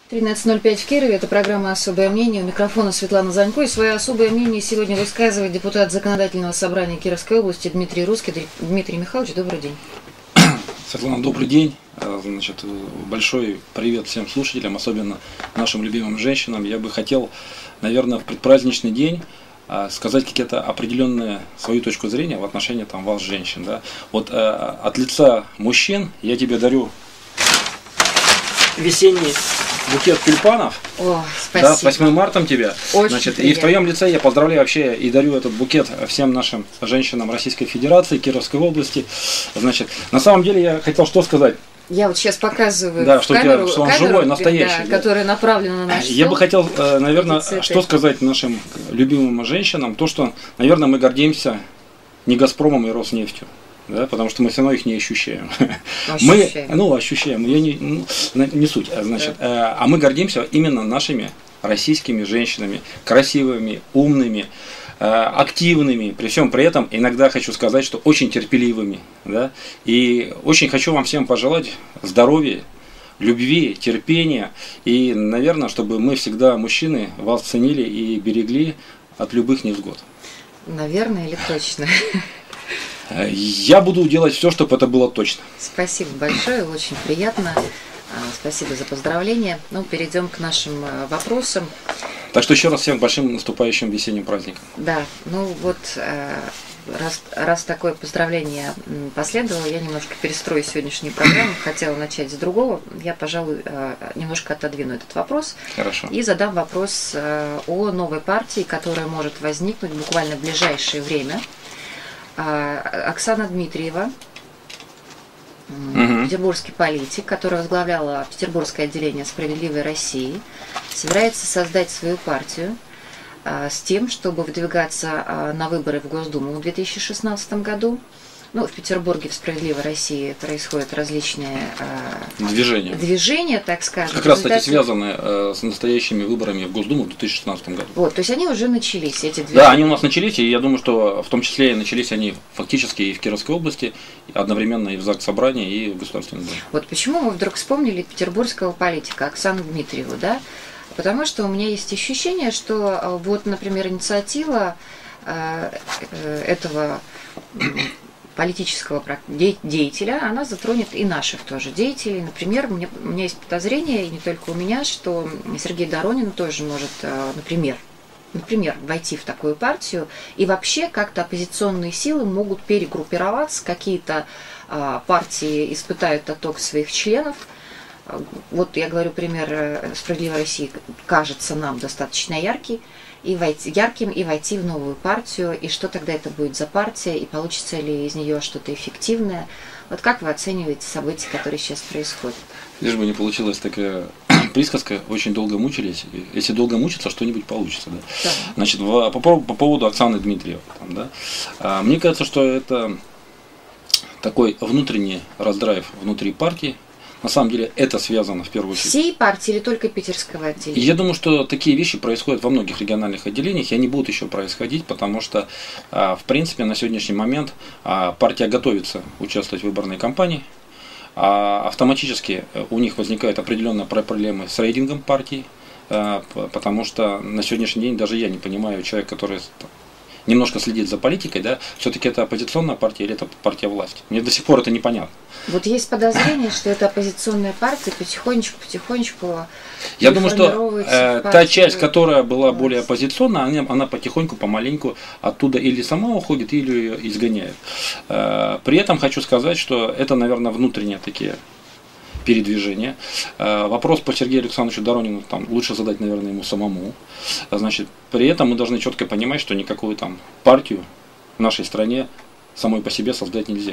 13:05 в Кирове. Это программа «Особое мнение». У микрофона Светлана Занько. И свое особое мнение сегодня высказывает депутат Законодательного собрания Кировской области Дмитрий Русский. Дмитрий Михайлович, добрый день. Светлана, добрый день. Значит, большой привет всем слушателям, особенно нашим любимым женщинам. Я бы хотел, наверное, в предпраздничный день сказать какие-то определенные свою точку зрения в отношении вас, женщин. Да? Вот от лица мужчин я тебе дарю весенний букет тюльпанов. О, спасибо. Да, с 8 марта тебя. Очень и в твоем лице я поздравляю вообще и дарю этот букет всем нашим женщинам Российской Федерации, Кировской области. Значит, на самом деле я хотел что сказать. Я вот сейчас показываю камеру, что он живой, настоящий. Да, которая направлена на наш стол. Я бы хотел, наверное, что сказать нашим любимым женщинам. То, что, наверное, мы гордимся не «Газпромом» и «Роснефтью». Да, потому что мы все равно их не ощущаем. Ощущаем. Я не суть. Значит, а мы гордимся именно нашими российскими женщинами, красивыми, умными, активными, при всем при этом, иногда хочу сказать, что очень терпеливыми. Да? И очень хочу вам всем пожелать здоровья, любви, терпения. И, наверное, чтобы мы всегда, мужчины, вас ценили и берегли от любых невзгод. Наверное или точно? Я буду делать все, чтобы это было точно. Спасибо большое, очень приятно. Спасибо за поздравления. Ну, перейдем к нашим вопросам. Так что еще раз всем большим наступающим весенним праздником. Да, ну вот, раз такое поздравление последовало, я немножко перестрою сегодняшнюю программу. Хотела начать с другого. Я, пожалуй, немножко отодвину этот вопрос. Хорошо. И задам вопрос о новой партии, которая может возникнуть буквально в ближайшее время. Оксана Дмитриева, петербургский политик, которая возглавляла Петербургское отделение «Справедливой России», собирается создать свою партию с тем, чтобы выдвигаться на выборы в Госдуму в 2016 году. Ну, в Петербурге, в «Справедливой России» происходят различные движения, так скажем. Как раз, кстати, связаны с настоящими выборами в Госдуму в 2016 году. Вот, то есть они уже начались, эти движения. Да, они у нас начались, и я думаю, что в том числе начались они фактически и в Кировской области, одновременно и в ЗАГС Собрании, и в Государственном Думе. Вот почему мы вдруг вспомнили петербургского политика Оксану Дмитриеву, да? Потому что у меня есть ощущение, что вот, например, инициатива этого политического деятеля, она затронет и наших тоже деятелей. Например, у меня есть подозрение, и не только у меня, что Сергей Доронин тоже может, например, войти в такую партию, и вообще как-то оппозиционные силы могут перегруппироваться, какие-то партии испытают отток своих членов. Вот я говорю, пример «Справедливой России» кажется нам достаточно ярким, и войти в новую партию, и что тогда это будет за партия, и получится ли из нее что-то эффективное. Вот как вы оцениваете события, которые сейчас происходят? Лишь бы не получилась такая присказка, очень долго мучились. Если долго мучиться, что-нибудь получится. Да? Да. Значит, по поводу Оксаны Дмитриевой. Мне кажется, что это такой внутренний раздрайв внутри партии. На самом деле это связано в первую очередь. Всей партии или только питерского отделения? Я думаю, что такие вещи происходят во многих региональных отделениях, и они будут еще происходить, потому что, в принципе, на сегодняшний момент партия готовится участвовать в выборной кампании. Автоматически у них возникают определенные проблемы с рейтингом партии, потому что на сегодняшний день даже я не понимаю, человек, который немножко следит за политикой, да, все-таки это оппозиционная партия или это партия власти. Мне до сих пор это непонятно. Вот есть подозрение, что это оппозиционная партия потихонечку. Я думаю, что та часть, которая была более оппозиционная, она потихоньку, помаленьку оттуда или сама уходит, или ее изгоняют. При этом хочу сказать, что это, наверное, внутренние такие передвижения. Вопрос по Сергею Александровичу Доронину лучше задать, наверное, ему самому. Значит, при этом мы должны четко понимать, что никакую партию в нашей стране самой по себе создать нельзя.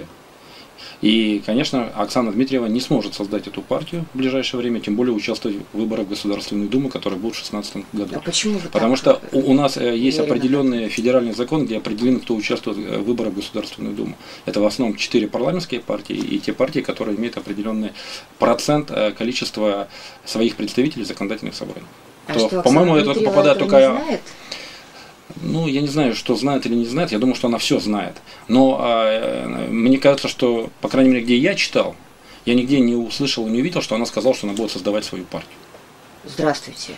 И, конечно, Оксана Дмитриева не сможет создать эту партию в ближайшее время, тем более участвовать в выборах в Государственную Думу, которые будут в 2016 году. А почему вы Потому что у нас есть определенный федеральный закон, где определено, кто участвует в выборах в Государственную Думу. Это в основном 4 парламентские партии и те партии, которые имеют определенный процент количества своих представителей в законодательных собраниях. По-моему, это попадает только... Ну, я не знаю, что знает или не знает, я думаю, что она все знает. Но мне кажется, что, по крайней мере, где я читал, я нигде не услышал и не увидел, что она сказала, что она будет создавать свою партию. Здравствуйте.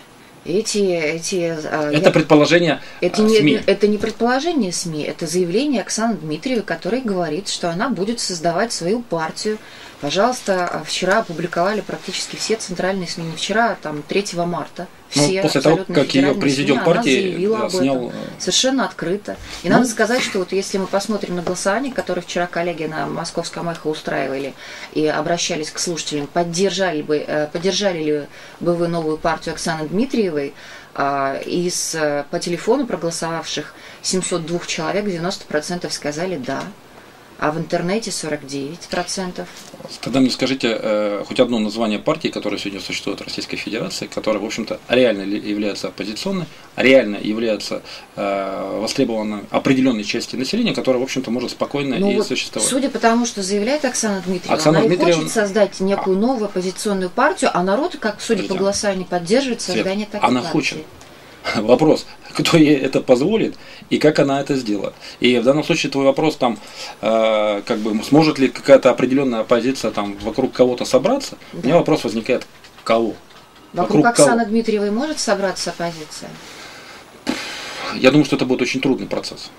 Это предположение СМИ. Это не предположение СМИ, это заявление Оксаны Дмитриевой, которая говорит, что она будет создавать свою партию. Пожалуйста, вчера опубликовали практически все центральные СМИ, не вчера, там 3 марта. Все после того, как ее президиум партии снял... Совершенно открыто. И надо сказать, что вот если мы посмотрим на голосование, которое вчера коллеги на Московском эхо устраивали и обращались к слушателям, поддержали ли бы вы новую партию Оксаны Дмитриевой, по телефону проголосовавших 702 человек 90% сказали «да». А в интернете 49%. Тогда мне скажите хоть одно название партии, которая сегодня существует в Российской Федерации, которая, в общем-то, реально является оппозиционной, реально является востребованной определенной части населения, которая, в общем-то, может спокойно существовать. Судя по тому, что заявляет Оксана Дмитриевна, она хочет создать некую новую оппозиционную партию, а народ, как судя по голосованию, поддерживает создание такой партии. Она хочет. Вопрос, кто ей это позволит и как она это сделает. И в данном случае твой вопрос там, сможет ли какая-то определенная оппозиция там вокруг кого-то собраться? Да. У меня вопрос возникает, кого? Вокруг Оксаны Дмитриевой может собраться оппозиция? Я думаю, что это будет очень трудный процесс.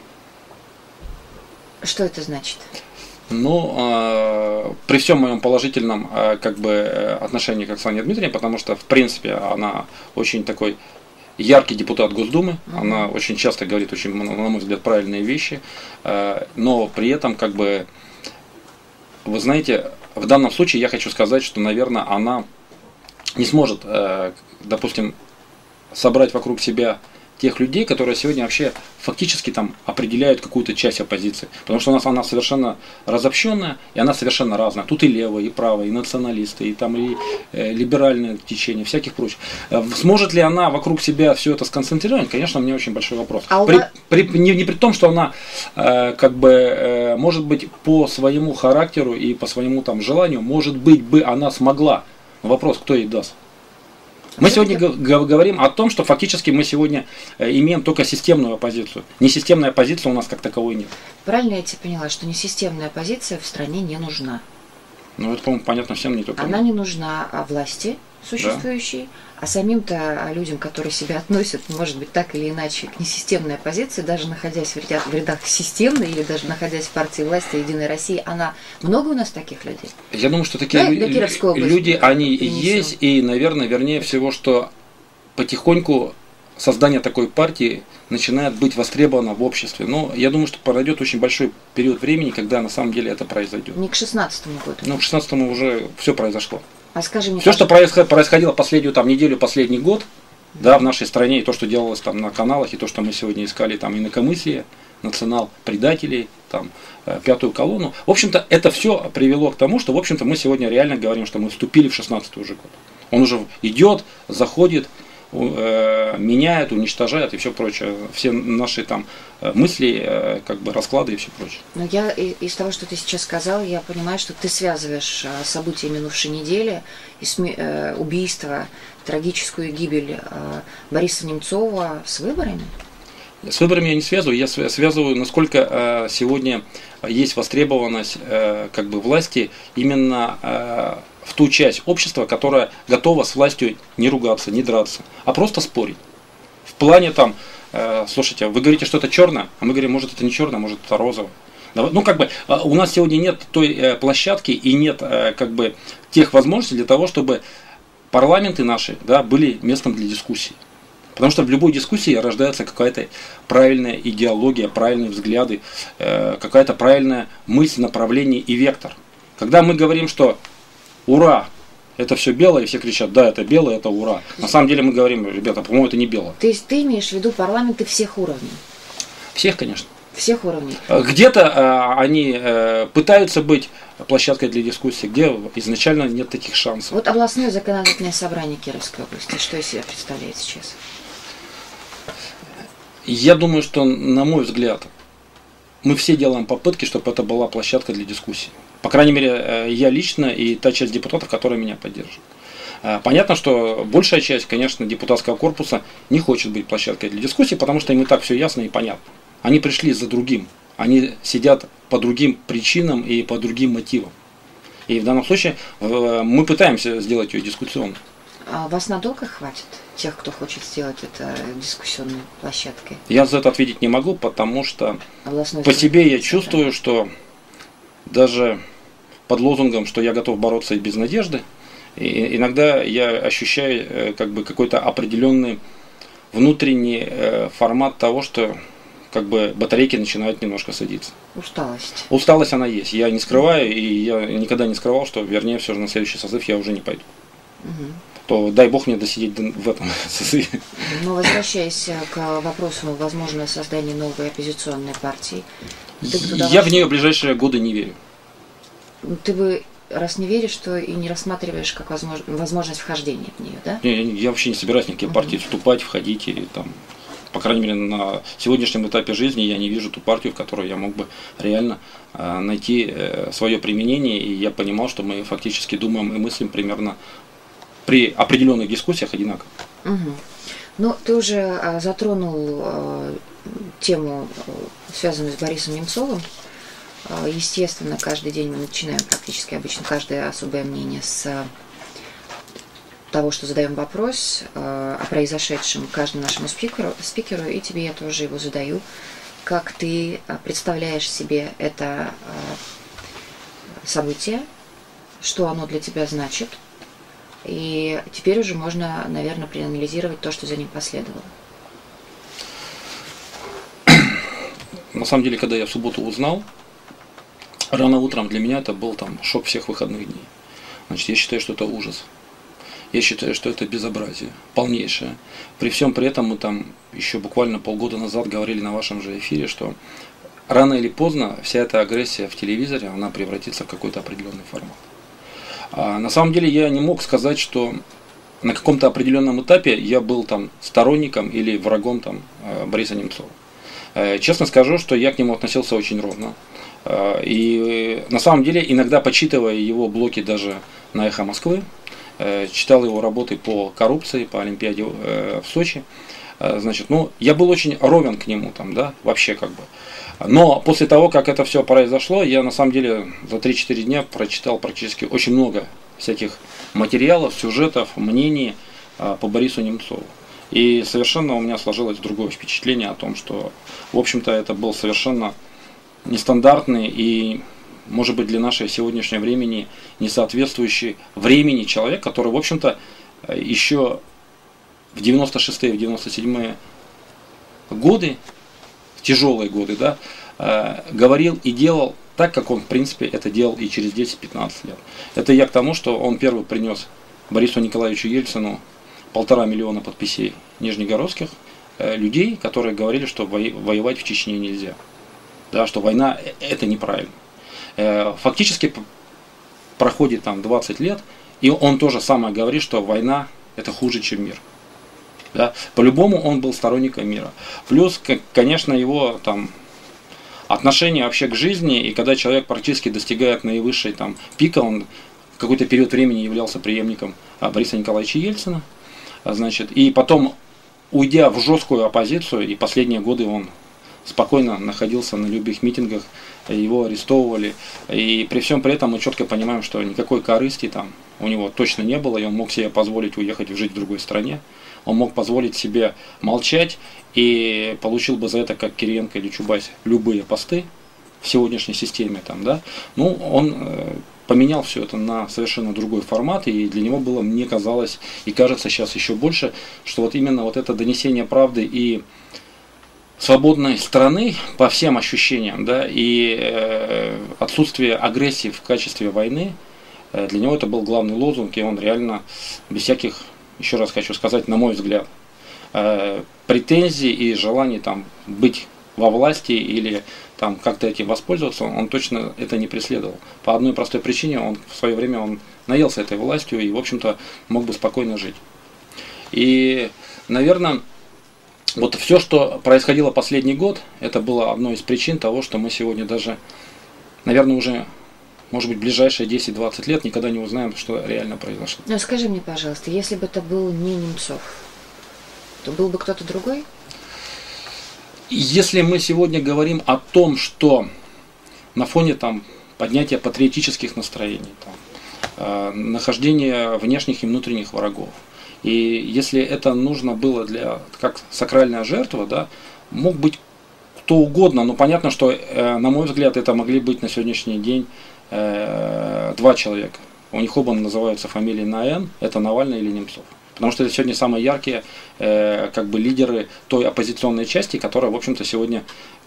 Что это значит? При всем моем положительном отношении к Оксане Дмитриевне, потому что в принципе она очень такой яркий депутат Госдумы, она очень часто говорит очень, на мой взгляд, правильные вещи, но при этом, вы знаете, в данном случае я хочу сказать, что, наверное, она не сможет, допустим, собрать вокруг себя тех людей, которые сегодня вообще фактически там определяют какую-то часть оппозиции. Потому что у нас она совершенно разобщенная, и она совершенно разная. Тут и левые, и правые, и националисты, и там и либеральное течение, всяких прочих. Сможет ли она вокруг себя все это сконцентрировать? Конечно, у меня очень большой вопрос. Не при том, что она может быть по своему характеру и по своему там желанию, может быть бы она смогла. Но вопрос, кто ей даст? Мы сегодня говорим о том, что фактически мы сегодня имеем только системную оппозицию. Несистемной оппозиции у нас как таковой нет. Правильно я тебя поняла, что несистемная оппозиция в стране не нужна? Это, по-моему, понятно всем, не только она не нужна власти существующей, да. А самим-то людям, которые себя относят, может быть, так или иначе, к несистемной оппозиции, даже находясь в рядах системной или даже находясь в партии власти «Единой России», много у нас таких людей? Я думаю, что такие люди, они есть, и, наверное, вернее всего, что потихоньку создание такой партии начинает быть востребовано в обществе. Но я думаю, что пройдет очень большой период времени, когда на самом деле это произойдет. Не к 16-му году. К 16-му уже все произошло. А скажи мне, все, что происходило последнюю неделю, последний год, в нашей стране, и то, что делалось там на каналах, и то, что мы сегодня искали там инакомыслие, национал-предателей, пятую колонну. В общем-то, это все привело к тому, что, в общем-то, мы сегодня реально говорим, что мы вступили в 16-й уже год. Он уже идет, заходит, меняет, уничтожает и все прочее. Все наши там мысли, расклады и все прочее. Но я из того, что ты сейчас сказал, я понимаю, что ты связываешь события минувшей недели, убийство, трагическую гибель Бориса Немцова с выборами? С выборами я не связываю, я связываю, насколько сегодня есть востребованность власти именно в ту часть общества, которая готова с властью не ругаться, не драться, а просто спорить. В плане слушайте, вы говорите, что это черное, а мы говорим, может это не черное, может это розовое. У нас сегодня нет той площадки и нет тех возможностей для того, чтобы парламенты наши были местом для дискуссий. Потому что в любой дискуссии рождается какая-то правильная идеология, правильные взгляды, какая-то правильная мысль, направление и вектор. Когда мы говорим, что ура, это все белое, и все кричат, да, это белое, это ура. На самом деле мы говорим, ребята, по-моему, это не белое. То есть ты имеешь в виду парламенты всех уровней? Всех, конечно. Всех уровней. Где-то они пытаются быть площадкой для дискуссии, где изначально нет таких шансов. Вот областное законодательное собрание Кировской области, что из себя представляет сейчас? Я думаю, что, на мой взгляд, мы все делаем попытки, чтобы это была площадка для дискуссии. По крайней мере, я лично и та часть депутатов, которые меня поддерживают. Понятно, что большая часть, конечно, депутатского корпуса не хочет быть площадкой для дискуссии, потому что им и так все ясно и понятно. Они пришли за другим. Они сидят по другим причинам и по другим мотивам. И в данном случае мы пытаемся сделать ее дискуссионной. А вас надолго хватит, тех, кто хочет сделать это дискуссионной площадкой? Я за это ответить не могу, потому что по себе я чувствую, что даже под лозунгом, что я готов бороться и без надежды, и иногда я ощущаю как бы какой-то определенный внутренний формат того, что как бы батарейки начинают немножко садиться. Усталость. Усталость она есть. Я не скрываю, и я никогда не скрывал, что, вернее, все же на следующий созыв я уже не пойду. То дай бог мне досидеть в этом созыве. Но возвращаясь к вопросу возможного создания новой оппозиционной партии, я в нее в ближайшие годы не верю. Ты бы, раз не веришь, то и не рассматриваешь как возможность вхождения в нее, да? Я вообще не собираюсь в никакие партии вступать, входить и там. По крайней мере, на сегодняшнем этапе жизни я не вижу ту партию, в которой я мог бы реально найти свое применение. И я понимал, что мы фактически думаем и мыслим примерно при определенных дискуссиях одинаково. Ну, ты уже затронул тему, связанную с Борисом Немцовым. Естественно, каждый день мы начинаем практически обычно каждое особое мнение с того, что задаем вопрос о произошедшем каждому нашему спикеру, и тебе я тоже его задаю. Как ты представляешь себе это событие, что оно для тебя значит, и теперь уже можно, наверное, проанализировать то, что за ним последовало. На самом деле, когда я в субботу узнал, рано утром для меня это был там шок всех выходных дней. Значит, я считаю, что это ужас. Я считаю, что это безобразие, полнейшее. При всем при этом мы там еще буквально полгода назад говорили на вашем же эфире, что рано или поздно вся эта агрессия в телевизоре, она превратится в какой-то определенный формат. А на самом деле я не мог сказать, что на каком-то определенном этапе я был там сторонником или врагом там Бориса Немцова. Честно скажу, что я к нему относился очень ровно. И на самом деле, иногда почитывая его блоки даже на «Эхо Москвы», читал его работы по коррупции, по Олимпиаде в Сочи. Значит, ну, я был очень ровен к нему там, да, вообще как бы. Но после того, как это все произошло, я на самом деле за 3-4 дня прочитал практически очень много всяких материалов, сюжетов, мнений по Борису Немцову. И совершенно у меня сложилось другое впечатление о том, что, в общем-то, это был совершенно нестандартный и, может быть, для нашего сегодняшнего времени не соответствующий времени человек, который, в общем-то, еще в 96-е, в 97-е годы, тяжелые годы, да, говорил и делал так, как он, в принципе, это делал и через 10-15 лет. Это я к тому, что он первый принес Борису Николаевичу Ельцину 1,5 миллиона подписей нижнегородских людей, которые говорили, что воевать в Чечне нельзя. Да, что война это неправильно. Фактически проходит там 20 лет, и он тоже самое говорит, что война это хуже, чем мир. Да? По-любому он был сторонником мира. Плюс, конечно, его там отношение вообще к жизни, и когда человек практически достигает наивысшей там пика, он в какой-то период времени являлся преемником Бориса Николаевича Ельцина, значит, и потом, уйдя в жесткую оппозицию, и последние годы он спокойно находился на любых митингах, его арестовывали, и при всем при этом мы четко понимаем, что никакой корысти там у него точно не было, и он мог себе позволить уехать жить в другой стране, он мог позволить себе молчать, и получил бы за это, как Кириенко или Чубайс, любые посты в сегодняшней системе, там, да, ну, он поменял все это на совершенно другой формат, и для него было, мне казалось, и кажется сейчас еще больше, что вот именно вот это донесение правды и свободной страны по всем ощущениям, да, и отсутствие агрессии в качестве войны, для него это был главный лозунг, и он реально без всяких, еще раз хочу сказать, на мой взгляд, претензий и желаний там быть во власти или там как-то этим воспользоваться, он точно это не преследовал. По одной простой причине, он в свое время он наелся этой властью и, в общем-то, мог бы спокойно жить. И, наверное, вот все, что происходило последний год, это было одной из причин того, что мы сегодня даже, наверное, уже, может быть, в ближайшие 10-20 лет никогда не узнаем, что реально произошло. Ну, скажи мне, пожалуйста, если бы это был не Немцов, то был бы кто-то другой? Если мы сегодня говорим о том, что на фоне там поднятия патриотических настроений, там, нахождения внешних и внутренних врагов, И если это нужно было для, как сакральная жертва, да, мог быть кто угодно, но понятно, что, на мой взгляд, это могли быть на сегодняшний день 2 человека. У них оба называются фамилии на «Н», это Навальный или Немцов. Потому что это сегодня самые яркие как бы лидеры той оппозиционной части, которая, в общем-то, сегодня,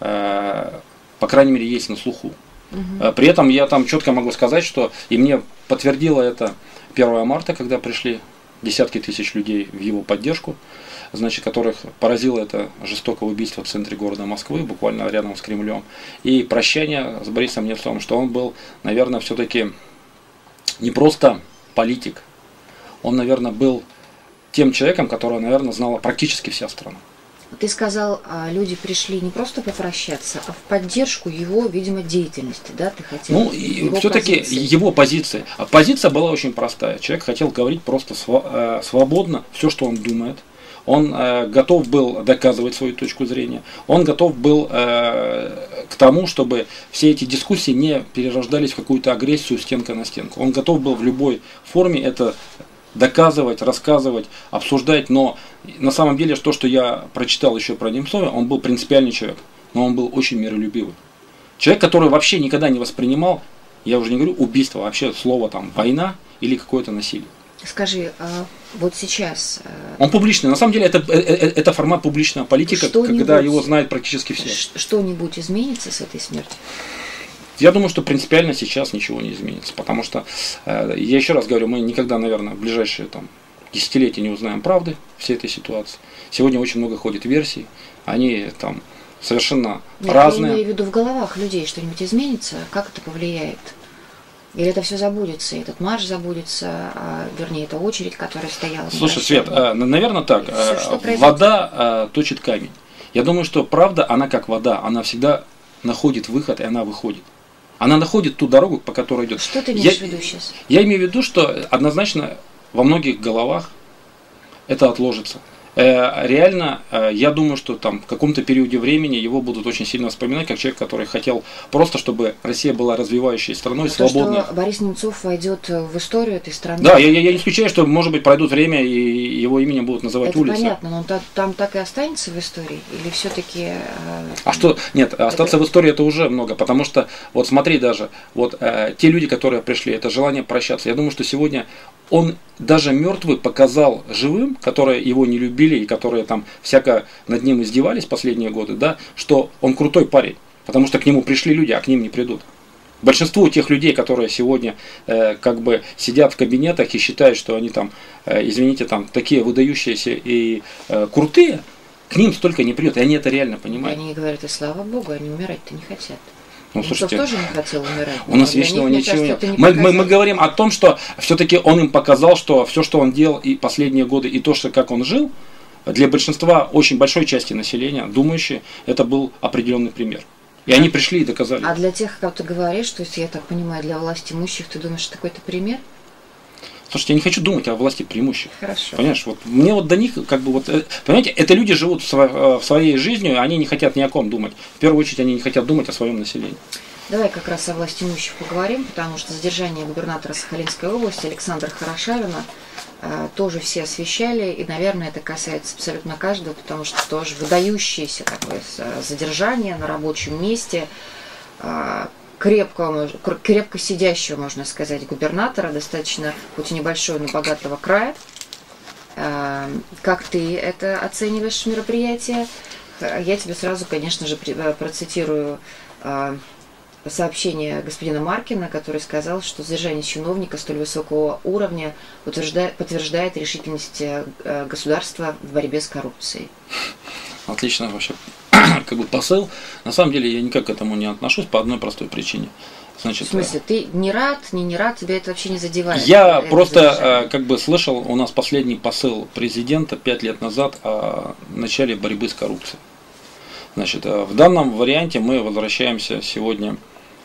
по крайней мере, есть на слуху. При этом я там четко могу сказать, что и мне подтвердило это 1 марта, когда пришли десятки тысяч людей в его поддержку, значит, которых поразило это жестокое убийство в центре города Москвы, буквально рядом с Кремлем. И прощание с Борисом Немцовым, что он был, наверное, все-таки не просто политик, он, наверное, был тем человеком, которого, наверное, знала практически вся страна. Ты сказал, люди пришли не просто попрощаться, а в поддержку его, видимо, деятельности, да? Ты хотел. Ну, все-таки его позиция. А позиция была очень простая. Человек хотел говорить просто свободно все, что он думает. Он готов был доказывать свою точку зрения. Он готов был к тому, чтобы все эти дискуссии не перерождались в какую-то агрессию стенка на стенку. Он готов был в любой форме это доказывать, рассказывать, обсуждать, но на самом деле то, что я прочитал еще про Немцова, он был принципиальный человек, но он был очень миролюбивый. Человек, который вообще никогда не воспринимал, я уже не говорю убийство, вообще слово там война или какое-то насилие. Скажи, вот сейчас... Он публичный, на самом деле это формат публичная политика, когда его знают практически все. Что-нибудь изменится с этой смертью? Я думаю, что принципиально сейчас ничего не изменится, потому что, я еще раз говорю, мы никогда, наверное, в ближайшие десятилетия не узнаем правды всей этой ситуации. Сегодня очень много ходит версий, они там совершенно разные. Я имею в виду в головах людей что-нибудь изменится, как это повлияет? Или это все забудется, этот марш забудется, вернее, эта очередь, которая стояла. Слушай, Свет, наверное, так, вода точит камень. Я думаю, что правда, она как вода, она всегда находит выход, и она выходит. Она находит ту дорогу, по которой идет. Что ты имеешь в виду сейчас? Я имею в виду, что однозначно во многих головах это отложится. Реально, я думаю, что там в каком-то периоде времени его будут очень сильно вспоминать, как человек, который хотел просто, чтобы Россия была развивающей страной, свободной. Что Борис Немцов войдет в историю этой страны. Да, я не исключаю, что, может быть, пройдут время, и его именем будут называть улицы. Это понятно, но там так и останется в истории? Или все-таки... Нет, остаться в истории это уже много, потому что, вот смотри даже, вот те люди, которые пришли, это желание прощаться. Я думаю, что сегодня он даже мертвый показал живым, которые его не любили и которые там всяко над ним издевались последние годы, да, что он крутой парень, потому что к нему пришли люди, а к ним не придут. Большинство тех людей, которые сегодня как бы сидят в кабинетах и считают, что они там, извините, там такие выдающиеся и крутые, к ним столько не придет, и они это реально понимают. Они говорят, и слава Богу, они умирать-то не хотят. Ну, слушайте, тоже не хотел умирать. У нас вечного ничего нет. Мы говорим о том, что все-таки он им показал, что все, что он делал и последние годы, и то, что как он жил, для большинства, очень большой части населения, думающие, это был определенный пример. И они пришли и доказали. А для тех, как ты говоришь, то есть, я так понимаю, для власти имущих, ты думаешь, что какой-то пример? Слушайте, я не хочу думать о власти преимущих. Хорошо. Понимаешь, вот мне вот до них, как бы вот, понимаете, это люди живут в своей жизнью, они не хотят ни о ком думать. В первую очередь, они не хотят думать о своем населении. Давай как раз о власти имущих поговорим, потому что задержание губернатора Сахалинской области Александра Хорошавина тоже все освещали, и, наверное, это касается абсолютно каждого, потому что тоже выдающееся такое задержание на рабочем месте, крепко сидящего, можно сказать, губернатора, достаточно, хоть и небольшого, но богатого края. Как ты это оцениваешь мероприятие? Я тебе сразу, конечно же, процитирую сообщение господина Маркина, который сказал, что задержание чиновника столь высокого уровня подтверждает решительность государства в борьбе с коррупцией. Отлично вообще. Как бы посыл. На самом деле я никак к этому не отношусь по одной простой причине. Значит, в смысле, ты не рад, не рад, тебя это вообще не задевает? Я просто как бы слышал, у нас последний посыл президента 5 лет назад о начале борьбы с коррупцией. Значит, в данном варианте мы возвращаемся сегодня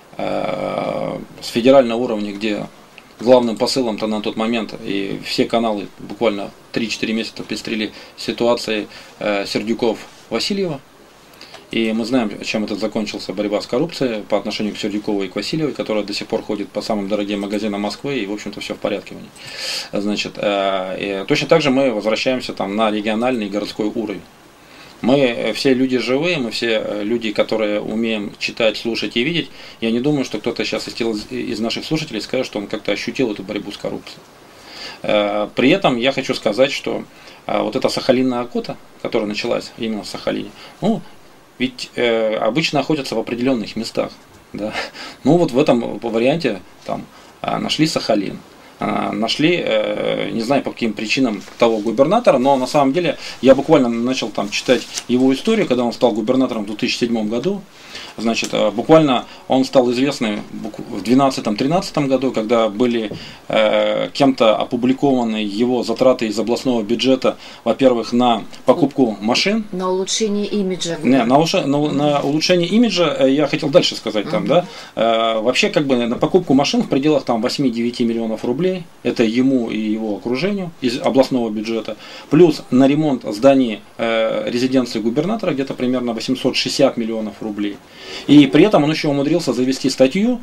с федерального уровня, где главным посылом-то на тот момент, и все каналы буквально 3-4 месяца пестрили ситуацией Сердюков-Васильева. И мы знаем, чем это закончился, борьба с коррупцией по отношению к Сердюковой и к Васильевой, которая до сих пор ходит по самым дорогим магазинам Москвы, и, в общем-то, все в порядке у них. Значит, и точно так же мы возвращаемся там на региональный и городской уровень. Мы все люди живые, мы все люди, которые умеем читать, слушать и видеть. Я не думаю, что кто-то сейчас из наших слушателей скажет, что он как-то ощутил эту борьбу с коррупцией. При этом я хочу сказать, что вот эта сахалинная охота, которая началась именно в Сахалине, ну, ведь обычно охотятся в определенных местах. Да? Ну вот в этом варианте там нашли Сахалин. Нашли, не знаю по каким причинам, того губернатора, но на самом деле я буквально начал там читать его историю, когда он стал губернатором в 2007 году. Значит, буквально он стал известным в 2012-2013 году, когда были кем-то опубликованы его затраты из областного бюджета, во-первых, на покупку машин. На улучшение имиджа. Не, на улучшение имиджа я хотел дальше сказать там, да. Вообще, как бы на покупку машин в пределах там 8-9 миллионов рублей, это ему и его окружению из областного бюджета, плюс на ремонт зданий резиденции губернатора где-то примерно 860 миллионов рублей. И при этом он еще умудрился завести статью.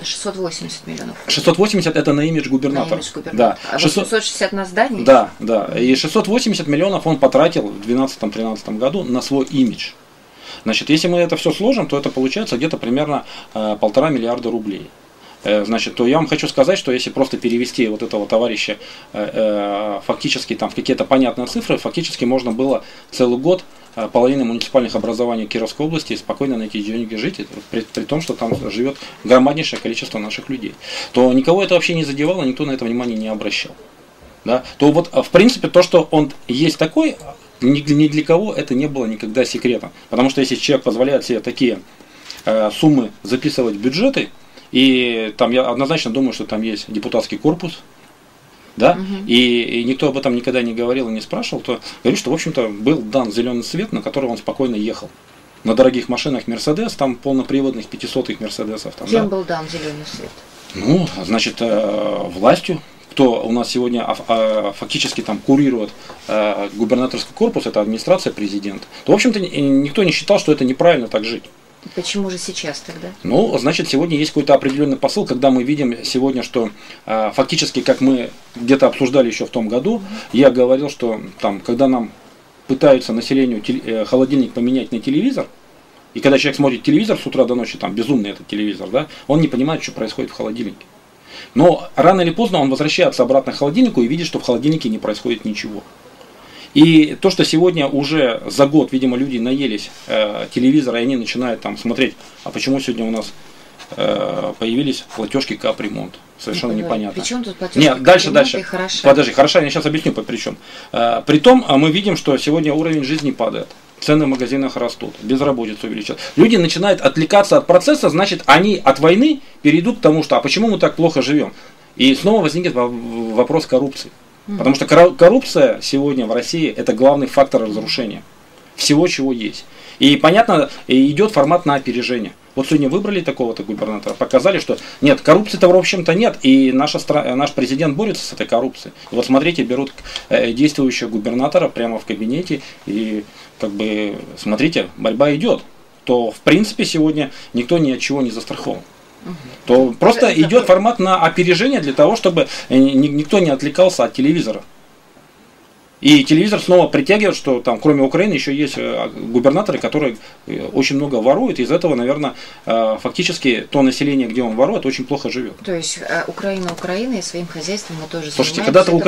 680 миллионов. 680 это на имидж губернатора. Да. А 860 на здание? Да, да. И 680 миллионов он потратил в 2012-2013 году на свой имидж. Значит, если мы это все сложим, то это получается где-то примерно 1,5 миллиарда рублей. Значит, то я вам хочу сказать, что если просто перевести вот этого товарища фактически там в какие-то понятные цифры, фактически можно было целый год половины муниципальных образований Кировской области спокойно на эти деньги жить, при том, что там живет громаднейшее количество наших людей, то никого это вообще не задевало, никто на это внимание не обращал. Да? То вот, в принципе, то, что он есть такой, ни для кого это не было никогда секретом. Потому что если человек позволяет себе такие суммы записывать в бюджеты, и там я однозначно думаю, что там есть депутатский корпус, да, и никто об этом никогда не говорил и не спрашивал, то говорю, что, в общем-то, был дан зеленый свет, на который он спокойно ехал. На дорогих машинах Мерседес, там полноприводных 500-х Мерседесов. Там, Кем был дан зеленый свет? Ну, значит, властью. Кто у нас сегодня фактически там курирует губернаторский корпус, это администрация президента. То, в общем-то, никто не считал, что это неправильно так жить. Почему же сейчас тогда? Ну, значит, сегодня есть какой-то определенный посыл, когда мы видим сегодня, что фактически, как мы где-то обсуждали еще в том году, я говорил, что там, когда нам пытаются населению холодильник поменять на телевизор, и когда человек смотрит телевизор с утра до ночи, там безумный этот телевизор, да, он не понимает, что происходит в холодильнике. Но рано или поздно он возвращается обратно к холодильнику и видит, что в холодильнике не происходит ничего. И то, что сегодня уже за год, видимо, люди наелись телевизора, и они начинают там смотреть, а почему сегодня у нас появились платежки капремонт. Совершенно непонятно. Причем тут платежки? Нет, дальше. Подожди, хорошо, я сейчас объясню, причем. Притом мы видим, что сегодня уровень жизни падает. Цены в магазинах растут, безработица увеличивается. Люди начинают отвлекаться от процесса, значит, они от войны перейдут к тому, что а почему мы так плохо живем? И снова возникнет вопрос коррупции. Потому что коррупция сегодня в России это главный фактор разрушения всего, чего есть. И понятно, идет формат на опережение. Вот сегодня выбрали такого-то губернатора, показали, что нет, коррупции-то в общем-то нет, и наш президент борется с этой коррупцией. И вот смотрите, берут действующего губернатора прямо в кабинете, и как бы, смотрите, борьба идет. То в принципе сегодня никто ни от чего не застрахован. То просто идет формат на опережение для того, чтобы никто не отвлекался от телевизора. И телевизор снова притягивает, что там кроме Украины еще есть губернаторы, которые очень много воруют. Из этого, наверное, фактически то население, где он ворует, очень плохо живет. То есть Украина и своим хозяйством мы тоже Слушайте,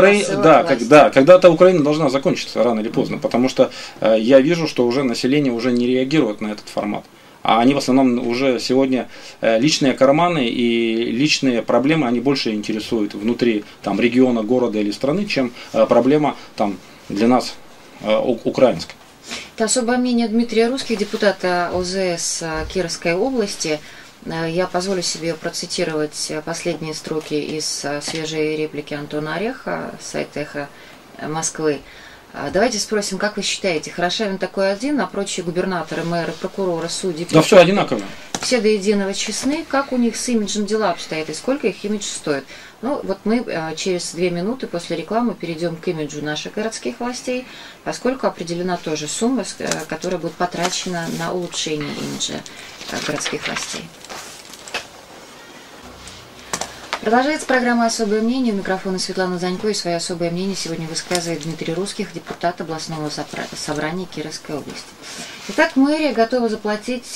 когда-то Украина должна закончиться рано или поздно, потому что я вижу, что уже население уже не реагирует на этот формат. А они в основном уже сегодня личные карманы и личные проблемы, они больше интересуют внутри там, региона, города или страны, чем проблема там, для нас украинская. Это особое мнение Дмитрия Русских, депутата ОЗС Кировской области. Я позволю себе процитировать последние строки из свежей реплики Антона Ореха, сайта «Эхо Москвы». Давайте спросим, как вы считаете, Хорошавин такой один, а прочие губернаторы, мэры, прокуроры, судьи? Да все одинаково. все до единого честны, как у них с имиджем дела обстоят и сколько их имидж стоит. Ну, вот мы через 2 минуты после рекламы перейдем к имиджу наших городских властей, поскольку определена тоже сумма, которая будет потрачена на улучшение имиджа городских властей. Продолжается программа «Особое мнение». У микрофона Светлана Занько, и свое особое мнение сегодня высказывает Дмитрий Русских, депутат областного собрания Кировской области. Итак, мэрия готова заплатить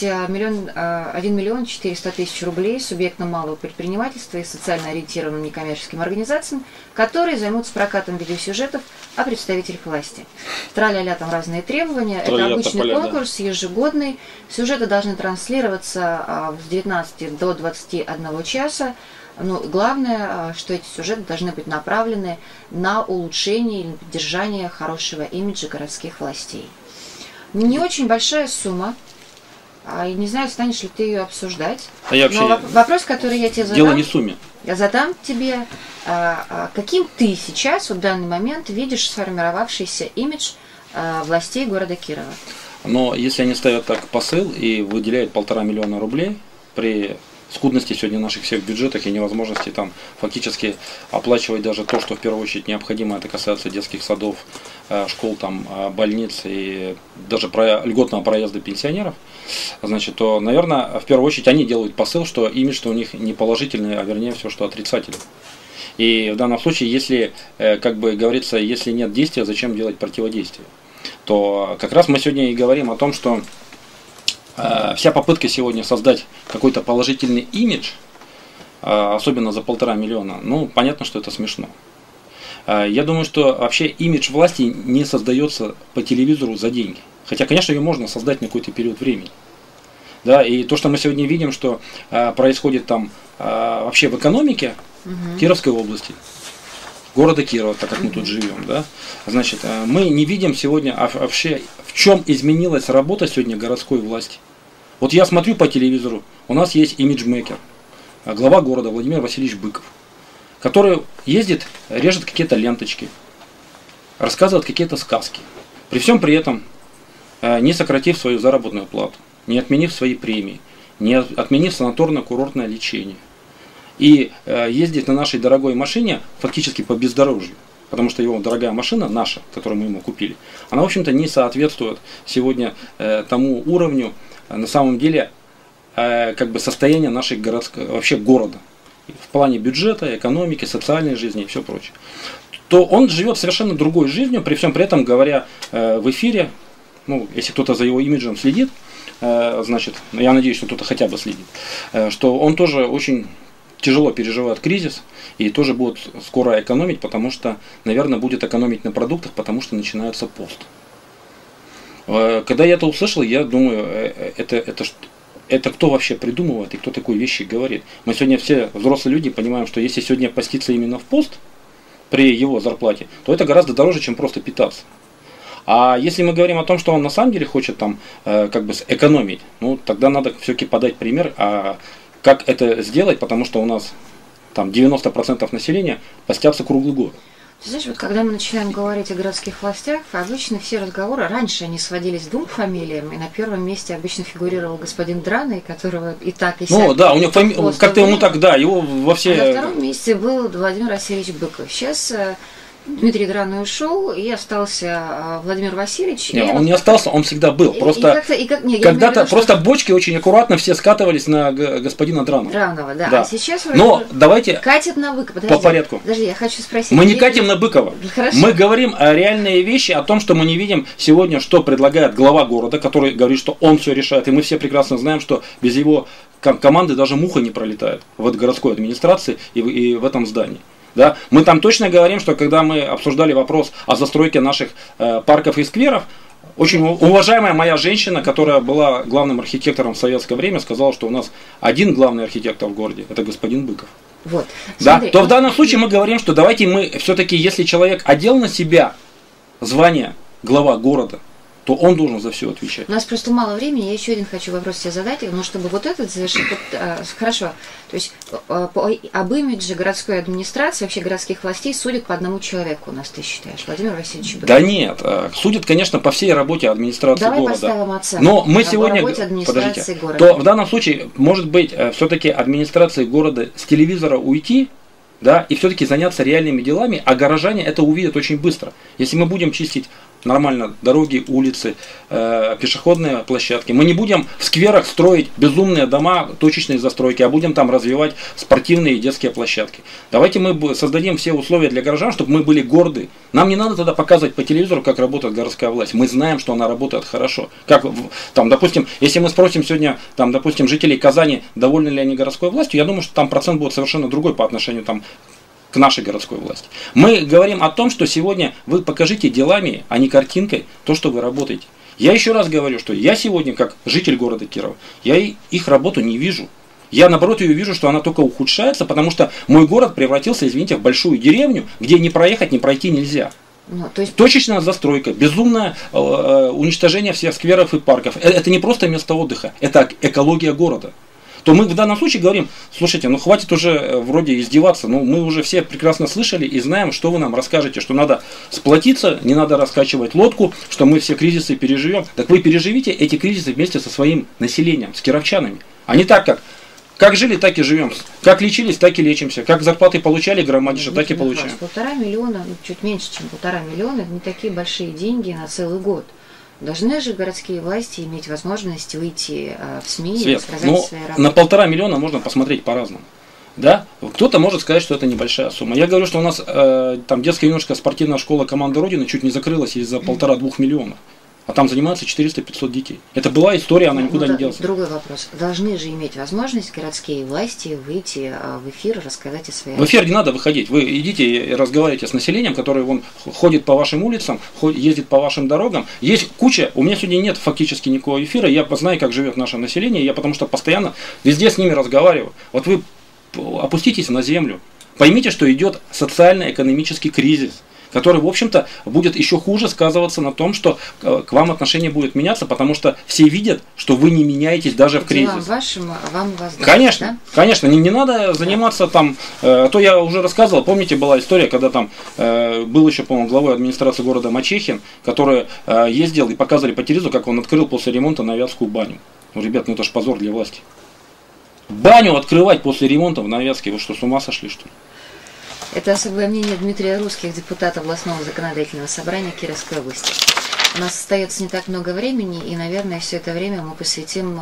1 миллион 400 тысяч рублей субъектам малого предпринимательства и социально ориентированным некоммерческим организациям, которые займутся прокатом видеосюжетов о представителях власти. Траля-ля, там разные требования. Это обычный конкурс, ежегодный. Сюжеты должны транслироваться с 19 до 21 часа. Но главное, что эти сюжеты должны быть направлены на улучшение или поддержание хорошего имиджа городских властей. Не очень большая сумма. Я не знаю, станешь ли ты ее обсуждать. Но вопрос, который я тебе задам. Дело не в сумме. Я задам тебе, каким ты сейчас, в данный момент, видишь сформировавшийся имидж властей города Кирова? Но если они ставят так посыл и выделяют 1,5 миллиона рублей при скудности сегодня наших всех бюджетах и невозможности там фактически оплачивать даже то, что в первую очередь необходимо, это касается детских садов, школ, там, больниц и даже льготного проезда пенсионеров, значит, то, наверное, в первую очередь они делают посыл, что имидж у них не положительный, а вернее все, что отрицательный. И в данном случае, если, как бы говорится, если нет действия, зачем делать противодействие? То как раз мы сегодня и говорим о том, что вся попытка сегодня создать какой-то положительный имидж, особенно за 1,5 миллиона, ну, понятно, что это смешно. Я думаю, что вообще имидж власти не создается по телевизору за деньги. Хотя, конечно, ее можно создать на какой-то период времени. Да, и то, что мы сегодня видим, что происходит там вообще в экономике Кировской области, города Кирова, так как мы тут живем, да, значит, мы не видим сегодня вообще, в чем изменилась работа сегодня городской власти. Вот я смотрю по телевизору, у нас есть имиджмейкер, глава города Владимир Васильевич Быков, который ездит, режет какие-то ленточки, рассказывает какие-то сказки. При всем при этом, не сократив свою заработную плату, не отменив свои премии, не отменив санаторно-курортное лечение. И ездит на нашей дорогой машине фактически по бездорожью. Потому что его дорогая машина, наша, которую мы ему купили, она, в общем-то, не соответствует сегодня тому уровню, на самом деле, как бы состояния нашей вообще города. В плане бюджета, экономики, социальной жизни и все прочее. То он живет совершенно другой жизнью, при всем при этом, говоря в эфире, ну, если кто-то за его имиджем следит, значит, я надеюсь, что кто-то хотя бы следит, что он тоже очень тяжело переживает кризис и тоже будет скоро экономить, потому что, наверное, будет экономить на продуктах, потому что начинается пост. Когда я это услышал, я думаю, это кто вообще придумывает и кто такие вещи говорит. Мы сегодня все взрослые люди понимаем, что если сегодня поститься именно в пост при его зарплате, то это гораздо дороже, чем просто питаться. А если мы говорим о том, что он на самом деле хочет там как бы экономить, ну тогда надо все-таки подать пример, как это сделать, потому что у нас там 90% населения постятся круглый год. Ты знаешь, вот когда мы начинаем говорить о городских властях, обычно все разговоры, раньше они сводились к 2 фамилиям, и на первом месте обычно фигурировал господин Драный, которого и так, и сяк. Ну да, у него как-то ему так, да, его во все... А на втором месте был Владимир Васильевич Быков. Сейчас Дмитрий Драный ушел, и остался Владимир Васильевич. Нет, он не остался, он всегда был. Просто когда-то просто бочки очень аккуратно все скатывались на господина Дранова. Да. А сейчас но давайте катят на Быкова. По порядку. Подожди, я хочу спросить. Мы не катим на Быкова. Хорошо. Мы говорим о реальные вещи, о том, что мы не видим сегодня, что предлагает глава города, который говорит, что он все решает. И мы все прекрасно знаем, что без его команды даже муха не пролетает в этой городской администрации и в этом здании. Да? Мы там точно говорим, что когда мы обсуждали вопрос о застройке наших парков и скверов, очень уважаемая моя женщина, которая была главным архитектором в советское время, сказала, что у нас один главный архитектор в городе, это господин Быков. Вот. Да? То в данном случае мы говорим, что давайте мы все-таки, если человек одел на себя звание глава города, то он должен за все отвечать. У нас просто мало времени, я еще один хочу вопрос тебе задать, но чтобы вот этот завершить, хорошо, то есть об имидже городской администрации, вообще городских властей судят по одному человеку у нас, ты считаешь, Владимир Васильевич Быков? Да нет, судят, конечно, по всей работе администрации города. Давай поставим оценку. Но мы сегодня, подождите, то в данном случае, может быть, все-таки администрации города с телевизора уйти, да, и все-таки заняться реальными делами, а горожане это увидят очень быстро. Если мы будем чистить нормально дороги, улицы, пешеходные площадки. Мы не будем в скверах строить безумные дома, точечные застройки, а будем там развивать спортивные и детские площадки. Давайте мы создадим все условия для горожан, чтобы мы были горды. Нам не надо тогда показывать по телевизору, как работает городская власть. Мы знаем, что она работает хорошо. Как, там, допустим, если мы спросим сегодня, там, допустим, жителей Казани, довольны ли они городской властью, я думаю, что там процент будет совершенно другой по отношению там, к нашей городской власти. Мы говорим о том, что сегодня вы покажите делами, а не картинкой, то, что вы работаете. Я еще раз говорю, что я сегодня, как житель города Кирова, я их работу не вижу. Я, наоборот, ее вижу, что она только ухудшается, потому что мой город превратился, извините, в большую деревню, где ни проехать, ни пройти нельзя. Ну, то есть... Точечная застройка, безумное уничтожение всех скверов и парков. Это не просто место отдыха, это экология города. То мы в данном случае говорим, слушайте, ну хватит уже вроде издеваться, ну мы уже все прекрасно слышали и знаем, что вы нам расскажете, что надо сплотиться, не надо раскачивать лодку, что мы все кризисы переживем. Так вы переживите эти кризисы вместе со своим населением, с кировчанами. А не так, как жили, так и живем. Как лечились, так и лечимся. Как зарплаты получали громадиша, так и получаем. 1,5 миллиона, чуть меньше, чем 1,5 миллиона, это не такие большие деньги на целый год. Должны же городские власти иметь возможность выйти в СМИ и рассказать свои работы. На 1,5 миллиона можно посмотреть по-разному. Да? Кто-то может сказать, что это небольшая сумма. Я говорю, что у нас там детская юношеская спортивная школа команды Родины чуть не закрылась из-за 1,5-2 миллионов. А там занимаются 400-500 детей. Это была история, она никуда не делась. Другой вопрос. Должны же иметь возможность городские власти выйти в эфир и рассказать о своей... В эфир не надо выходить. Вы идите и разговаривайте с населением, которое вон ходит по вашим улицам, ездит по вашим дорогам. Есть куча... У меня сегодня нет фактически никакого эфира. Я знаю, как живет наше население. Я потому что постоянно везде с ними разговариваю. Вот вы опуститесь на землю. Поймите, что идет социально-экономический кризис, который, в общем-то, будет еще хуже сказываться на том, что к вам отношение будет меняться, потому что все видят, что вы не меняетесь даже в кризис. Делам вашим, а вам воздастся, конечно, да? Конечно, не надо заниматься там, то я уже рассказывал, помните, была история, когда там был еще, по-моему, главой администрации города Мачехин, который ездил и показывали по телевизору, как он открыл после ремонта Новятскую баню. Ну, ребят, ну это ж позор для власти. Баню открывать после ремонта в Новятске, вы что, с ума сошли, что ли? Это особое мнение Дмитрия Русских, депутата областного законодательного собрания Кировской области. У нас остается не так много времени, и, наверное, все это время мы посвятим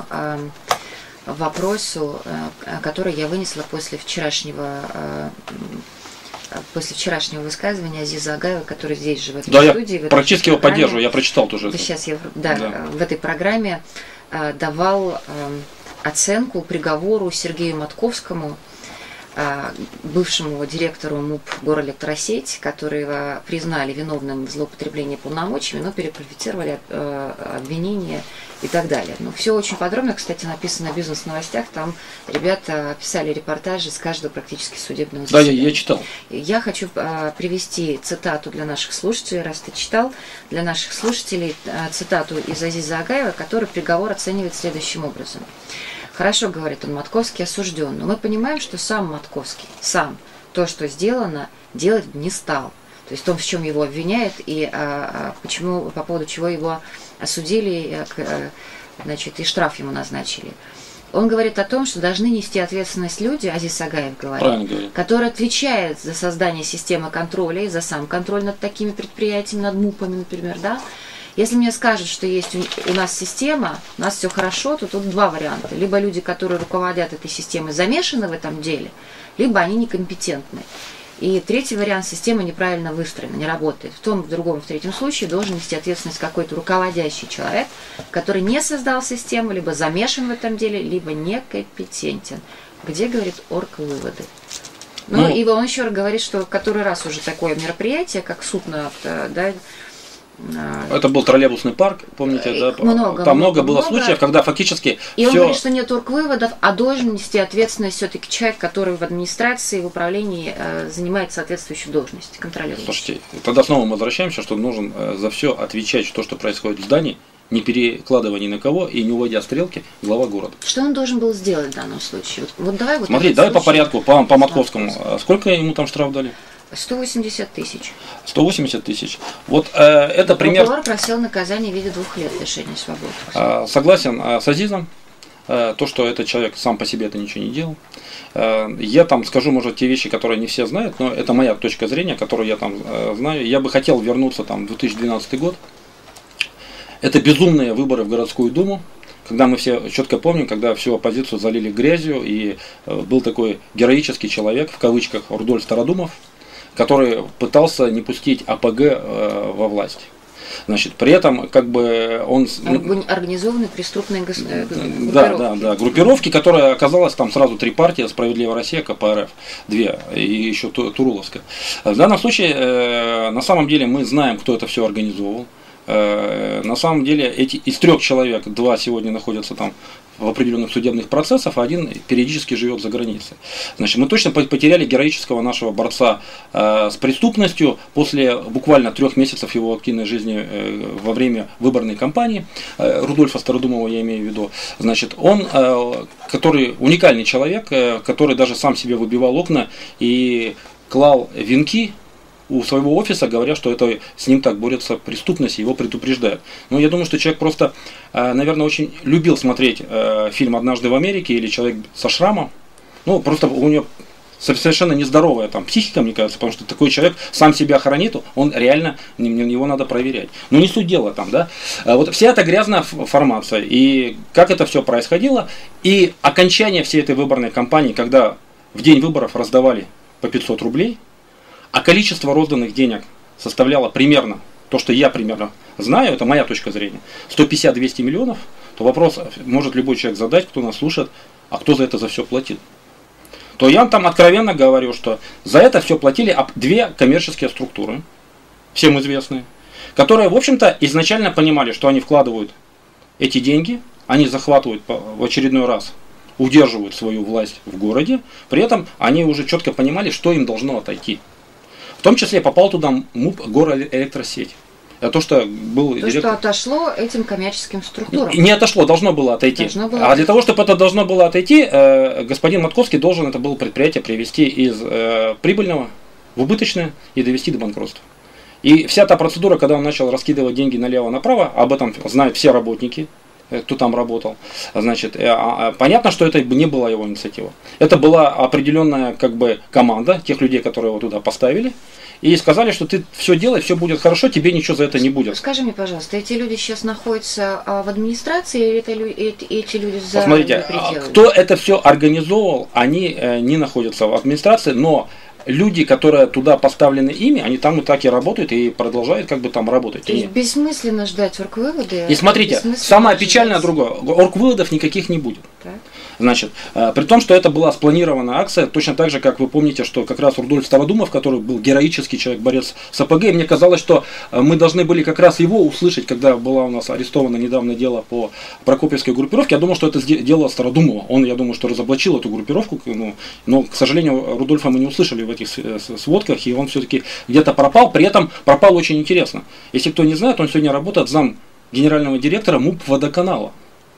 вопросу, который я вынесла после вчерашнего высказывания Азиза Агаева, который здесь же в этой студии. Да, я практически его поддерживаю, я прочитал тоже. Сейчас в этой программе давал оценку приговору Сергею Матковскому, бывшему директору МУП «Горэлектросеть», которого признали виновным в злоупотреблении полномочиями, но переквалифицировали обвинения и так далее. Но все очень подробно, кстати, написано в «Бизнес-новостях». Там ребята писали репортажи с каждого практически судебного заседания. Да, я читал. Я хочу привести цитату для наших слушателей, раз ты читал, для наших слушателей цитату из Азиза Агаева, который приговор оценивает следующим образом. Хорошо, говорит он, Матковский осужден, но мы понимаем, что сам Матковский, то, что сделано, делать не стал. То есть в том, в чем его обвиняют и почему, по поводу чего его осудили, значит, и штраф ему назначили. Он говорит о том, что должны нести ответственность люди, Азиз Агаев говорит, которые отвечают за создание системы контроля и за сам контроль над такими предприятиями, над МУПами, например, да. Если мне скажут, что есть у нас система, у нас все хорошо, то тут два варианта. Либо люди, которые руководят этой системой, замешаны в этом деле, либо они некомпетентны. И третий вариант – система неправильно выстроена, не работает. В том, в другом, в третьем случае должен нести ответственность какой-то руководящий человек, который не создал систему, либо замешан в этом деле, либо некомпетентен. Где, говорит Орг, выводы? Ну, и он еще раз говорит, что который раз уже такое мероприятие, как суд над Это был троллейбусный парк, помните, да? Там много было случаев, когда фактически и он говорит, что нет оргвыводов, а должен нести ответственность все-таки человек, который в администрации, в управлении занимает соответствующую должность, контролирует. Слушайте, тогда снова мы возвращаемся, что нужен за все отвечать, то, что происходит в здании, не перекладывая ни на кого и не уводя стрелки, глава города. Что он должен был сделать в данном случае? Вот давай вот. Смотри, давай по порядку, по Матковскому. Сколько ему там штраф дали? 180 тысяч. 180 тысяч. Вот это пример. Прокурор просил наказание в виде 2 лет лишения свободы. Согласен с Азизом. То, что этот человек сам по себе это ничего не делал. Я там скажу, может, те вещи, которые не все знают, но это моя точка зрения, которую я там знаю. Я бы хотел вернуться там в 2012 год. Это безумные выборы в городскую думу, когда мы все четко помним, когда всю оппозицию залили грязью, и был такой героический человек, в кавычках, Рудольф Стародумов, который пытался не пустить АПГ во власть. Значит, при этом, как бы он... Организованные преступные группировки. Да, группировки, которые оказалось там сразу 3 партии: Справедливая Россия, КПРФ, 2, и еще Туруловская. В данном случае, на самом деле, мы знаем, кто это все организовывал. На самом деле, из 3 человек 2 сегодня находятся там в определенных судебных процессах, а 1 периодически живет за границей. Значит, мы точно потеряли героического нашего борца с преступностью после буквально 3 месяцев его активной жизни во время выборной кампании. Рудольфа Стародумова я имею в виду. Значит, он, который уникальный человек, который даже сам себе выбивал окна и клал венки у своего офиса, говоря, что это с ним так борется преступность, его предупреждают. Но я думаю, что человек просто, наверное, очень любил смотреть фильм «Однажды в Америке» или «Человек со шрамом». Ну, просто у него совершенно нездоровая там психика, мне кажется, потому что такой человек сам себя хранит, он реально, его надо проверять. Но не суть дела там, да. Вот вся эта грязная формация, и как это все происходило, и окончание всей этой выборной кампании, когда в день выборов раздавали по 500 рублей, а количество розданных денег составляло примерно, то, что я примерно знаю, это моя точка зрения, 150-200 миллионов, то вопрос может любой человек задать, кто нас слушает, а кто за это за все платит. То я вам там откровенно говорю, что за это все платили 2 коммерческие структуры, всем известные, которые, в общем-то, изначально понимали, что они вкладывают эти деньги, они захватывают в очередной раз, удерживают свою власть в городе, при этом они уже четко понимали, что им должно отойти. В том числе попал туда МУП «Горэлектросеть». Это то, что был директор. Что отошло этим коммерческим структурам. Не отошло, должно было отойти. А для того, чтобы это должно было отойти, господин Матковский должен это было предприятие привести из прибыльного в убыточное и довести до банкротства. И вся та процедура, когда он начал раскидывать деньги налево-направо, об этом знают все работники, кто там работал. Значит, понятно, что это не была его инициатива. Это была определенная как бы команда тех людей, которые его туда поставили. И сказали, что ты все делай, все будет хорошо, тебе ничего за это не будет. Скажи мне, пожалуйста, эти люди сейчас находятся в администрации, или это эти люди за Посмотрите, кто это все организовывал, они не находятся в администрации, но люди, которые туда поставлены ими, они там и так и работают, и продолжают как бы там работать. То есть бессмысленно ждать оргвыводы. И смотрите, самое печальное другое, оргвыводов никаких не будет. Так. Значит, при том, что это была спланированная акция, точно так же, как вы помните, что как раз Рудольф Стародумов, который был героический человек, борец с АПГ, и мне казалось, что мы должны были как раз его услышать, когда была у нас арестована недавно дело по Прокопьевской группировке. Я думал, что это дело Стародумова. Он, я думаю, что разоблачил эту группировку, но, к сожалению, Рудольфа мы не услышали в этих сводках, и он все-таки где-то пропал, при этом пропал очень интересно. Если кто не знает, он сегодня работает зам генерального директора МУП Водоканала.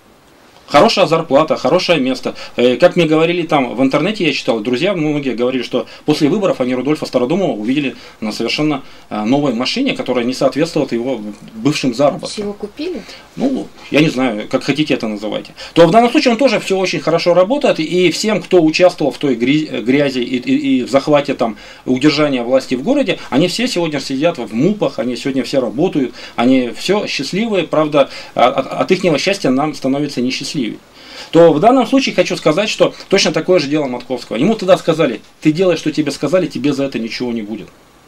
Хорошая зарплата, хорошее место. Как мне говорили там в интернете, я читал, друзья многие говорили, что после выборов они Рудольфа Стародумова увидели на совершенно новой машине, которая не соответствовала его бывшим заработкам. Его купили? Ну, я не знаю, как хотите это называйте. То в данном случае он тоже все очень хорошо работает, и всем, кто участвовал в той грязи и в захвате там удержания власти в городе, они все сегодня сидят в МУПах, они сегодня все работают, они все счастливые, правда, от ихнего счастья нам становится несчастливее. То в данном случае хочу сказать, что точно такое же дело Матковского. Ему тогда сказали, ты делай, что тебе сказали, тебе за это ничего не будет.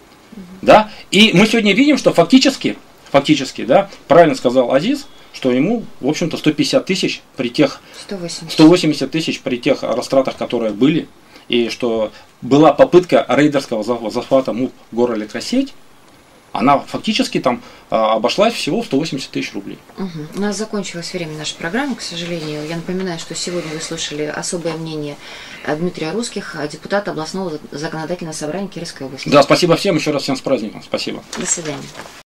Да? И мы сегодня видим, что фактически, да, правильно сказал Азиз, что ему, в общем-то, 150 тысяч при тех 180 тысяч при тех растратах, которые были, и что была попытка рейдерского захвата МУП «Горэлектросеть», она фактически там обошлась всего в 180 тысяч рублей. У нас закончилось время нашей программы, к сожалению. Я напоминаю, что сегодня вы слушали особое мнение Дмитрия Русских, депутата областного законодательного собрания Кировской области. Да, спасибо всем, еще раз всем с праздником. Спасибо. До свидания.